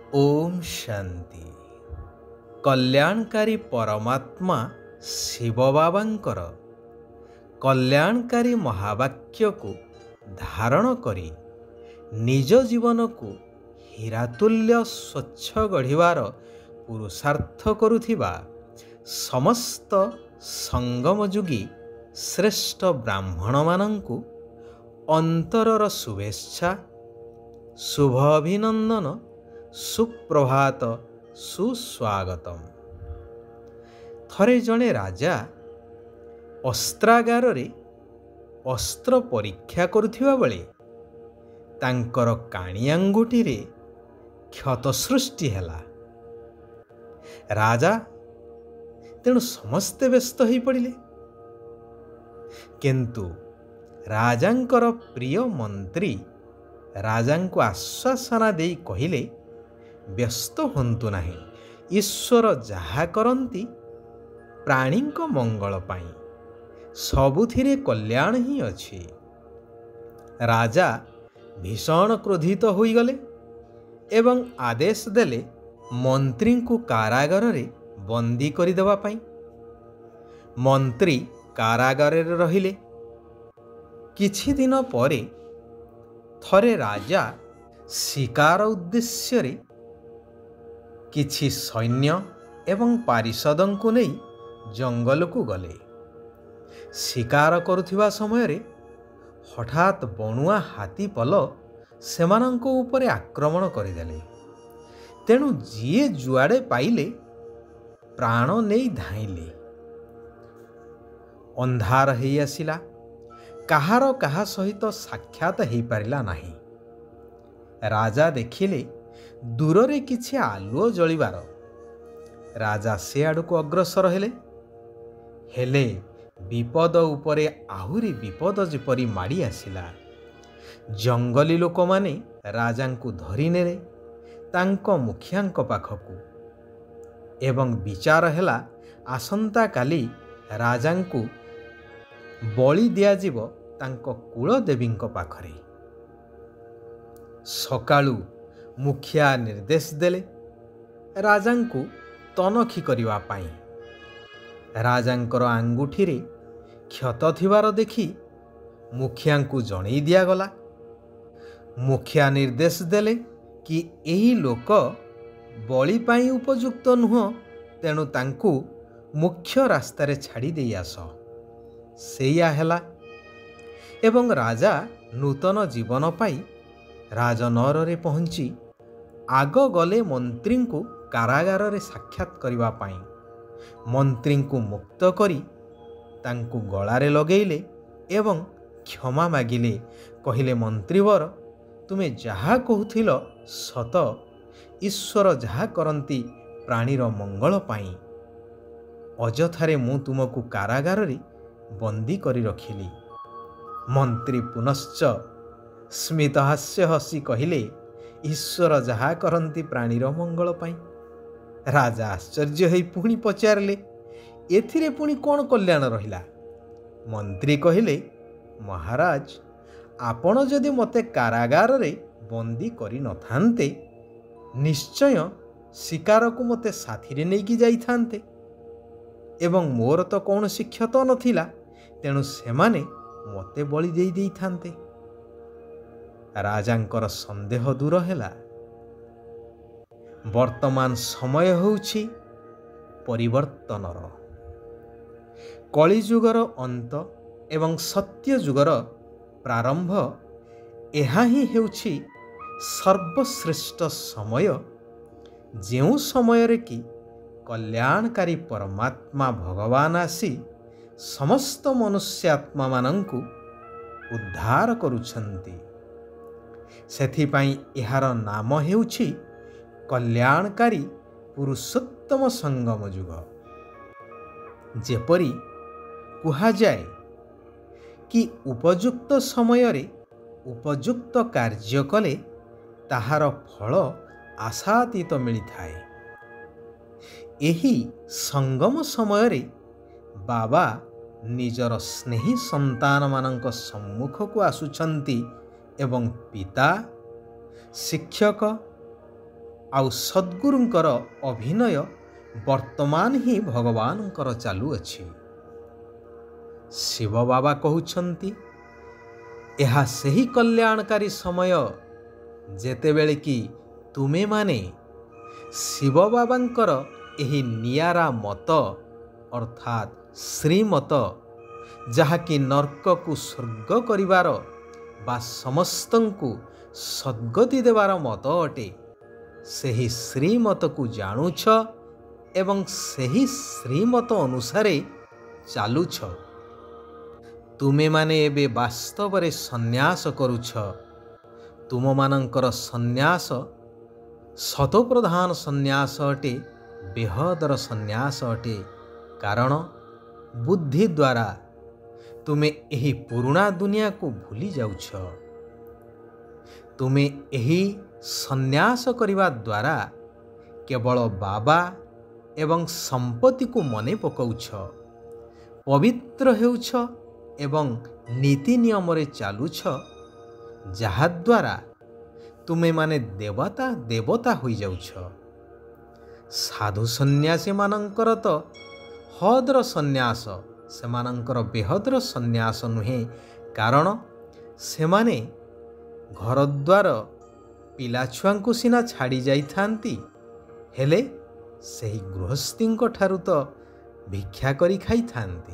ओम शांति। कल्याणकारी परमात्मा शिव बाबांकर कल्याणकारी महावाक्य को धारण करी निज जीवन को हीरातुल्य स्वच्छ गढ़िवार पुरुषार्थ करुथिबा समस्त संगमयुगी श्रेष्ठ ब्राह्मण मानंकु अंतरर शुभेच्छा, शुभ अभिनंदन, सुप्रभात, सुस्वागतम। थरे जणे राजा अस्त्रागार रे अस्त्र परीक्षा करुथिबा बेले तांकर काणी आंगुठी रे क्षत सृष्टि हैला। राजा तेणु समस्ते व्यस्त हो पड़िले, किंतु राजांकर प्रिय मंत्री राजांको आश्वासना देई कहिले, व्यस्त होंतु नाही, ईश्वर जहा करंती प्राणींको मंगल पाई, सबुथिरे कल्याण ही अछि। राजा भीषण क्रोधित होई गले एवं आदेश देले मंत्री को कारागार रे बंदी करि देबा पाई। मंत्री कारागार रे रहिले। किछि दिन परे थरे राजा शिकार उद्देश्य रे किछि सैन्य एवं पारिषदों को नहीं जंगल को गले। शिकार करुथिबा समय रे हठात बणुआ हाथी पल सेमानंको उपरे आक्रमण करिदेले। तेणु जिए जुआड़े पाइले प्राण नहीं धाइले। अंधार हेई आसिला, काहार काहा सहित साक्षात हेई पारिला नाही। राजा देखिले दूर रे किछि आलुओ जलिबार। राजा से आड़ को अग्रसर हेले विपद उपरे आहुरी विपद जेपरी माड़ी आसिला। जंगली लोक माने राजांकु धरि नेले तांको मुखियांको पाखकु एवं विचार हेला आसंता काली राजांकु बलि दियाजिब तांको कुलदेवींको पाखरे। सकाळु मुखिया निर्देश देले राजांकु तनखी करिवा पाई। राजांकर आंगुठी रे क्षत थिबार देखि मुखियांकु जणई दिया गला। मुखिया निर्देश देले कि एही लोक बलि पाई उपयुक्त नुह, तेणु तांकु मुख्य रास्तारे छाड़ी देई आस। सेया हेला एवं राजा नूतन जीवन पाई राजनगर रे पहुंची आग गले मंत्री को कारागार रे साक्षात करिवा पाई। मंत्री को मुक्त करी तांकु गलारे लगेइले एवं क्षमा मागिले। कहिले मंत्रीवर, तुमे जहा कहूथिल सत, ईश्वर जहा करंती प्राणीर मंगल पाई। अजथारे मु तुमको कारागार रे बंदी करी रखिली। मंत्री पुनश्च स्मित हास्य हसी कहिले, ईश्वर जहा करंती प्राणीर मंगल पाई। राजा आश्चर्य होई पुणी पचारिले, एथिरे पुणी कौन कल्याण रहिला? मंत्री कहिले, महाराज, आपण जदि मते कारागार रे बंदी करी न थांते, निश्चय शिकार को मते साथी रे नेकी जाई थांते एवं मोर तो कौन क्षत नथिला, तेणु सेमाने मते बलि देई देई थांते। राजांकर संदेह दूर हैला। वर्तमान समय होउछि परिवर्तनर। कलिजुगर अंत एवं सत्य जुगर प्रारंभ एहा ही हेउछि सर्वश्रेष्ठ समय, जेउ समय रे कि कल्याणकारी परमात्मा भगवान आसी समस्त मनुष्यात्मा मानंकु उद्धार करुछंती। सेथिपाई एहार नाम हेउछि कल्याणकारी पुरुषोत्तम संगम युग। जेपरी कुहा जाए कि उपयुक्त समय रे उपयुक्त कार्य कले ताहार फल आशातीत मिलिथाए। एही संगम समय रे बाबा निजर स्नेही संतान मानक सम्मुख को आसुछंती एवं पिता, शिक्षक ଆଉ ସଦ୍ଗୁରୁଙ୍କର ଅଭିନୟ ବର୍ତ୍ତମାନ ହିଁ ଭଗବାନଙ୍କର ଚାଲୁଅଛି। ଶିବ ବାବା କହୁଛନ୍ତି, ଏହା ସେହି କଲ୍ୟାଣକାରୀ ସମୟ ଯେତେବେଳେ କି ତୁମେମାନେ ଶିବ ବାବାଙ୍କର ଏହି ନିଆରା ମତ ଅର୍ଥାତ୍ ଶ୍ରୀମତ, ଯାହାକି ନର୍କକୁ ସ୍ୱର୍ଗ କରିବାର ବା ସମସ୍ତଙ୍କୁ ସଦ୍ଗତି ଦେବାର ମତ ଅଟେ, ସେହି ଶ୍ରୀମତକୁ ଜାଣୁଛ ଏବଂ ସେହି ଶ୍ରୀମତ ଅନୁସାରେ ଚାଲୁଛ। ତୁମେମାନେ ଏବେ ବାସ୍ତବରେ ସନ୍ନ୍ୟାସ କରୁଛ। ତୁମମାନଙ୍କର ସନ୍ନ୍ୟାସ ଶତପ୍ରଧାନ ସନ୍ନ୍ୟାସ ଅଟେ, ବେହଦର ସନ୍ନ୍ୟାସ ଅଟେ। କାରଣ ବୁଦ୍ଧି ଦ୍ୱାରା ତୁମେ ଏହି ପୁରୁଣା ଦୁନିଆକୁ ଭୁଲି ଯାଉଛ। ତୁମେ ଏହି ସନ୍ନ୍ୟାସ କରିବା ଦ୍ୱାରା କେବଳ ବାବା ଏବଂ ସମ୍ପତ୍ତିକୁ ମନେ ପକାଉଛ, ପବିତ୍ର ହେଉଛ ଏବଂ ନୀତି ନିୟମରେ ଚାଲୁଛ, ଯାହାଦ୍ୱାରା ତୁମେମାନେ ଦେବତା ହୋଇଯାଉଛ। ସାଧୁ ସନ୍ନ୍ୟାସୀମାନଙ୍କର ତ ହଦର ସନ୍ନ୍ୟାସ, ସେମାନଙ୍କର ବେହଦର ସନ୍ନ୍ୟାସ ନୁହେଁ। କାରଣ ସେମାନେ ଘରଦ୍ୱାର ପିଲାଛୁଆଙ୍କୁ ସିନା ଛାଡ଼ି ଯାଇଥାନ୍ତି, ହେଲେ ସେହି ଗୃହସ୍ଥୀଙ୍କ ଠାରୁ ତ ଭିକ୍ଷା କରି ଖାଇଥାନ୍ତି।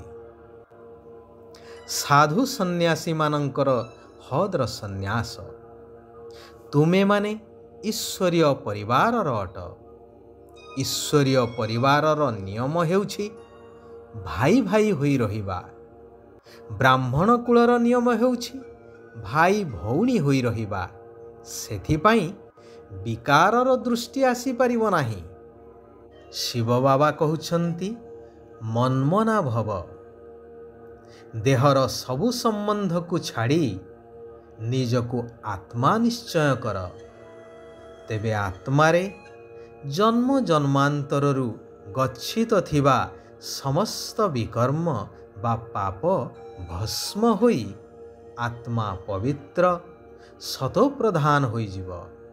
ସାଧୁ ସନ୍ନ୍ୟାସୀମାନଙ୍କର ହଦର ସନ୍ନ୍ୟାସ। ତୁମେମାନେ ଈଶ୍ୱରୀୟ ପରିବାରର ଅଟ। ଈଶ୍ୱରୀୟ ପରିବାରର ନିୟମ ହେଉଛି ଭାଇ ଭାଇ ହୋଇ ରହିବା। ବ୍ରାହ୍ମଣ କୁଳର ନିୟମ ହେଉଛି ଭାଇ ଭଉଣୀ ହୋଇ ରହିବା। ସେଥିପାଇଁ ବିକାରର ଦୃଷ୍ଟି ଆସିପାରିବ ନାହିଁ। ଶିବ ବାବା କହୁଛନ୍ତି, ମନ୍ମନା ଭବ। ଦେହର ସବୁ ସମ୍ବନ୍ଧକୁ ଛାଡ଼ି ନିଜକୁ ଆତ୍ମା ନିଶ୍ଚୟ କର। ତେବେ ଆତ୍ମାରେ ଜନ୍ମ ଜନ୍ମାନ୍ତରରୁ ଗଚ୍ଛିତ ଥିବା ସମସ୍ତ ବିକର୍ମ ବା ପାପ ଭସ୍ମ ହୋଇ ଆତ୍ମା ପବିତ୍ର ଶତପ୍ରଧାନ ହୋଇଯିବ।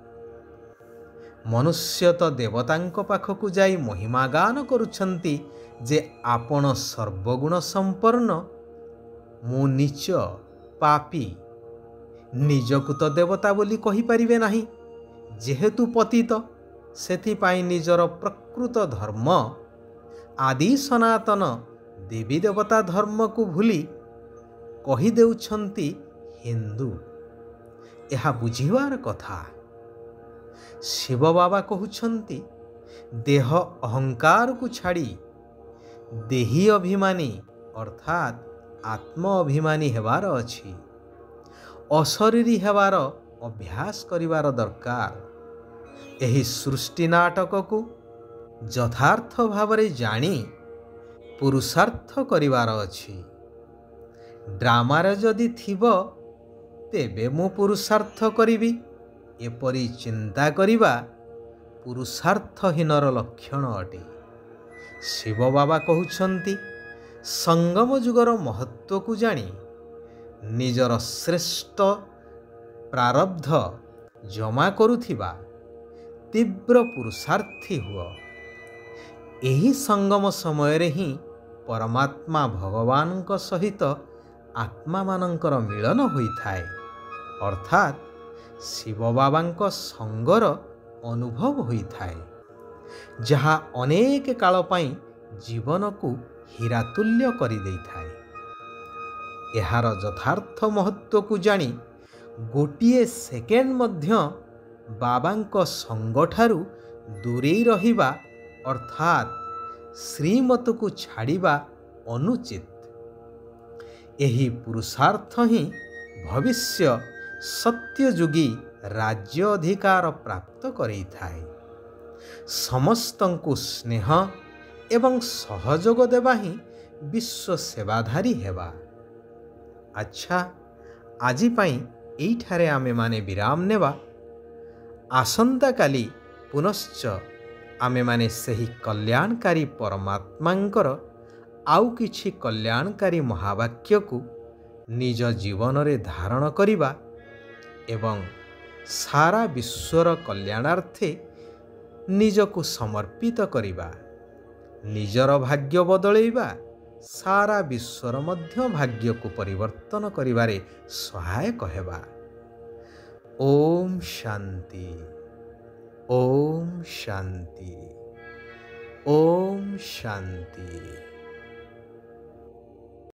ମନୁଷ୍ୟ ତ ଦେବତାଙ୍କ ପାଖକୁ ଯାଇ ମହିମା ଗାନ କରୁଛନ୍ତି ଯେ ଆପଣ ସର୍ବଗୁଣ ସମ୍ପନ୍ନ, ମୁଁ ନୀଚ ପାପୀ। ନିଜକୁ ତ ଦେବତା ବୋଲି କହିପାରିବେ ନାହିଁ, ଯେହେତୁ ପତିତ। ସେଥିପାଇଁ ନିଜର ପ୍ରକୃତ ଧର୍ମ ଆଦି ସନାତନ ଦେବୀ ଦେବତା ଧର୍ମକୁ ଭୁଲି କହିଦେଉଛନ୍ତି ହିନ୍ଦୁ। ଏହା ବୁଝିବାର କଥା। ଶିବ ବାବା କହୁଛନ୍ତି, ଦେହ ଅହଙ୍କାରକୁ ଛାଡ଼ି ଦେହୀ ଅଭିମାନୀ ଅର୍ଥାତ୍ ଆତ୍ମ ଅଭିମାନୀ ହେବାର ଅଛି। ଅଶରୀରୀ ହେବାର ଅଭ୍ୟାସ କରିବାର ଦରକାର। ଏହି ସୃଷ୍ଟି ନାଟକକୁ ଯଥାର୍ଥ ଭାବରେ ଜାଣି ପୁରୁଷାର୍ଥ କରିବାର ଅଛି। ଡ୍ରାମାରେ ଯଦି ଥିବ ତେବେ ମୁଁ ପୁରୁଷାର୍ଥ କରିବି, ଏପରି ଚିନ୍ତା କରିବା ପୁରୁଷାର୍ଥହୀନର ଲକ୍ଷଣ ଅଟେ। ଶିବ ବାବା କହୁଛନ୍ତି, ସଙ୍ଗମ ଯୁଗର ମହତ୍ତ୍ୱକୁ ଜାଣି ନିଜର ଶ୍ରେଷ୍ଠ ପ୍ରାରବ୍ଧ ଜମା କରୁଥିବା ତୀବ୍ର ପୁରୁଷାର୍ଥୀ ହୁଅ। ଏହି ସଙ୍ଗମ ସମୟରେ ହିଁ ପରମାତ୍ମା ଭଗବାନଙ୍କ ସହିତ ଆତ୍ମାମାନଙ୍କର ମିଳନ ହୋଇଥାଏ, ଅର୍ଥାତ୍ ଶିବ ବାବାଙ୍କ ସଙ୍ଗର ଅନୁଭବ ହୋଇଥାଏ, ଯାହା ଅନେକ କାଳ ପାଇଁ ଜୀବନକୁ ହୀରାତୁଲ୍ୟ କରିଦେଇଥାଏ। ଏହାର ଯଥାର୍ଥ ମହତ୍ତ୍ୱକୁ ଜାଣି ଗୋଟିଏ ସେକେଣ୍ଡ ମଧ୍ୟ ବାବାଙ୍କ ସଙ୍ଗଠାରୁ ଦୂରେଇ ରହିବା ଅର୍ଥାତ୍ ଶ୍ରୀମତକୁ ଛାଡ଼ିବା ଅନୁଚିତ। ଏହି ପୁରୁଷାର୍ଥ ହିଁ ଭବିଷ୍ୟ ସତ୍ୟଯୁଗୀ ରାଜ୍ୟ ଅଧିକାର ପ୍ରାପ୍ତ କରେଇଥାଏ। ସମସ୍ତଙ୍କୁ ସ୍ନେହ ଏବଂ ସହଯୋଗ ଦେବା ହିଁ ବିଶ୍ୱ ସେବାଧାରୀ ହେବା। ଆଚ୍ଛା, ଆଜି ପାଇଁ ଏଇଠାରେ ଆମେମାନେ ବିରାମ ନେବା। ଆସନ୍ତାକାଲି ପୁନଶ୍ଚ ଆମେମାନେ ସେହି କଲ୍ୟାଣକାରୀ ପରମାତ୍ମାଙ୍କର ଆଉ କିଛି କଲ୍ୟାଣକାରୀ ମହାବାକ୍ୟକୁ ନିଜ ଜୀବନରେ ଧାରଣ କରିବା ଏବଂ ସାରା ବିଶ୍ୱର କଲ୍ୟାଣାର୍ଥେ ନିଜକୁ ସମର୍ପିତ କରିବା, ନିଜର ଭାଗ୍ୟ ବଦଳେଇବା ସାରା ବିଶ୍ୱର ମଧ୍ୟ ଭାଗ୍ୟକୁ ପରିବର୍ତ୍ତନ କରିବାରେ ସହାୟକ ହେବା। ଓମ୍ ଶାନ୍ତି, ଓମ୍ ଶାନ୍ତି, ଓମ୍ ଶାନ୍ତି।